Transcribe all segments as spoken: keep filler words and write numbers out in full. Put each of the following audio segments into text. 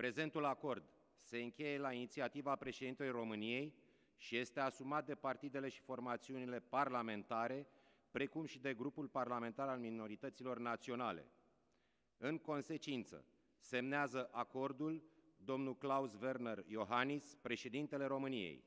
Prezentul acord se încheie la inițiativa președintelui României și este asumat de partidele și formațiunile parlamentare, precum și de grupul parlamentar al minorităților naționale. În consecință, semnează acordul domnul Klaus Werner Iohannis, președintele României.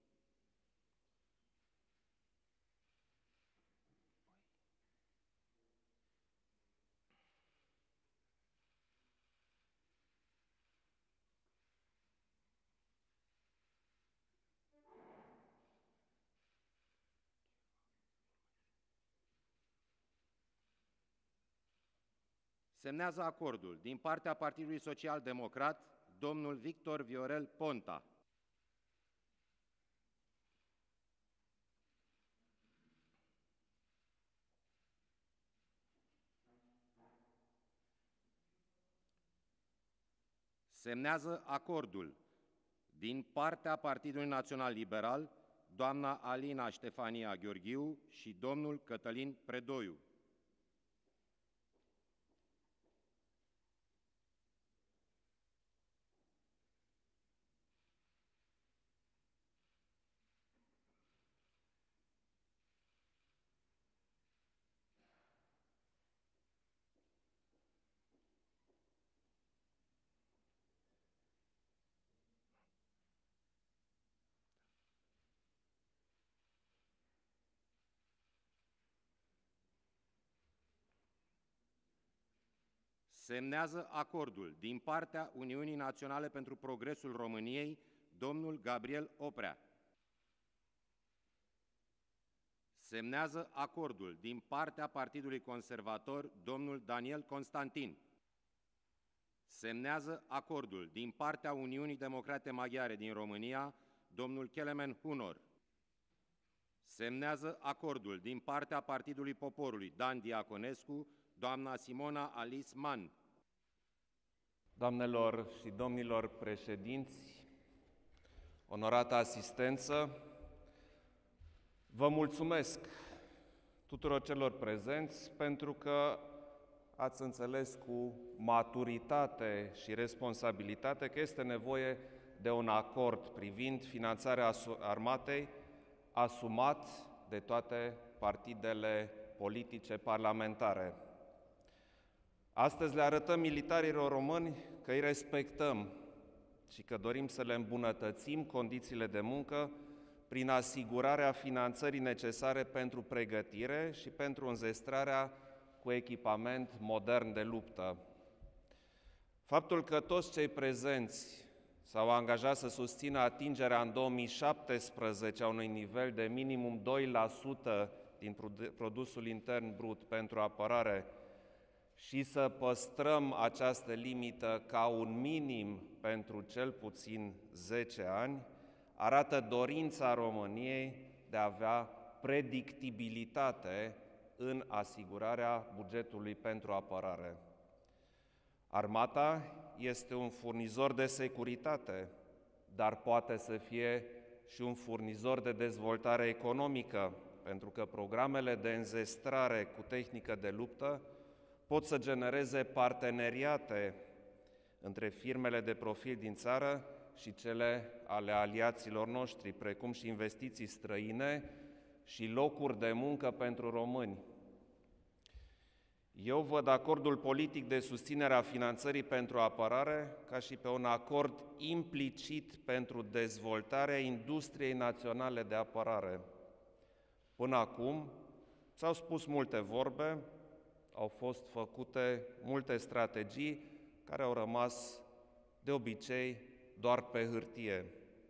Semnează acordul din partea Partidului Social Democrat, domnul Victor Viorel Ponta. Semnează acordul din partea Partidului Național Liberal, doamna Alina Ștefania Gheorghiu și domnul Cătălin Predoiu. Semnează acordul din partea Uniunii Naționale pentru Progresul României, domnul Gabriel Oprea. Semnează acordul din partea Partidului Conservator, domnul Daniel Constantin. Semnează acordul din partea Uniunii Democrate Maghiare din România, domnul Kelemen Hunor. Semnează acordul din partea Partidului Poporului, Dan Diaconescu, doamna Simona Alice Mann. Doamnelor și domnilor președinți, onorată asistență, vă mulțumesc tuturor celor prezenți pentru că ați înțeles cu maturitate și responsabilitate că este nevoie de un acord privind finanțarea armatei asumat de toate partidele politice parlamentare. Astăzi le arătăm militarilor români că îi respectăm și că dorim să le îmbunătățim condițiile de muncă prin asigurarea finanțării necesare pentru pregătire și pentru înzestrarea cu echipament modern de luptă. Faptul că toți cei prezenți s-au angajat să susțină atingerea în două mii șaptesprezece a unui nivel de minimum doi la sută din produsul intern brut pentru apărare și să păstrăm această limită ca un minim pentru cel puțin zece ani, arată dorința României de a avea predictibilitate în asigurarea bugetului pentru apărare. Armata este un furnizor de securitate, dar poate să fie și un furnizor de dezvoltare economică, pentru că programele de înzestrare cu tehnică de luptă pot să genereze parteneriate între firmele de profil din țară și cele ale aliaților noștri, precum și investiții străine și locuri de muncă pentru români. Eu văd acordul politic de susținere a finanțării pentru apărare ca și pe un acord implicit pentru dezvoltarea industriei naționale de apărare. Până acum s-au spus multe vorbe, au fost făcute multe strategii care au rămas de obicei doar pe hârtie.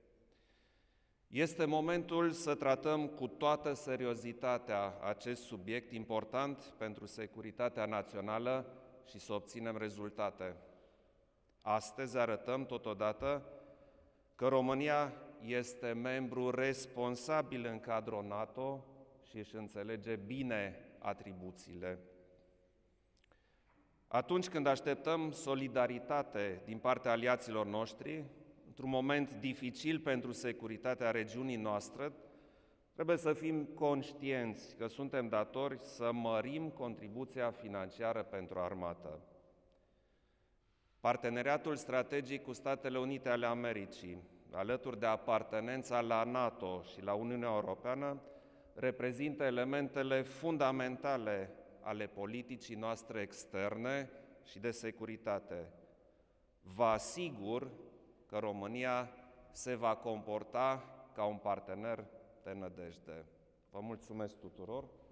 Este momentul să tratăm cu toată seriozitatea acest subiect important pentru securitatea națională și să obținem rezultate. Astăzi arătăm totodată că România este membru responsabil în cadrul NATO și își înțelege bine atribuțiile. Atunci când așteptăm solidaritate din partea aliaților noștri, într-un moment dificil pentru securitatea regiunii noastre, trebuie să fim conștienți că suntem datori să mărim contribuția financiară pentru armată. Parteneriatul strategic cu Statele Unite ale Americii, alături de apartenența la NATO și la Uniunea Europeană, reprezintă elementele fundamentale ale politicii noastre externe și de securitate. Vă asigur că România se va comporta ca un partener de nădejde. Vă mulțumesc tuturor!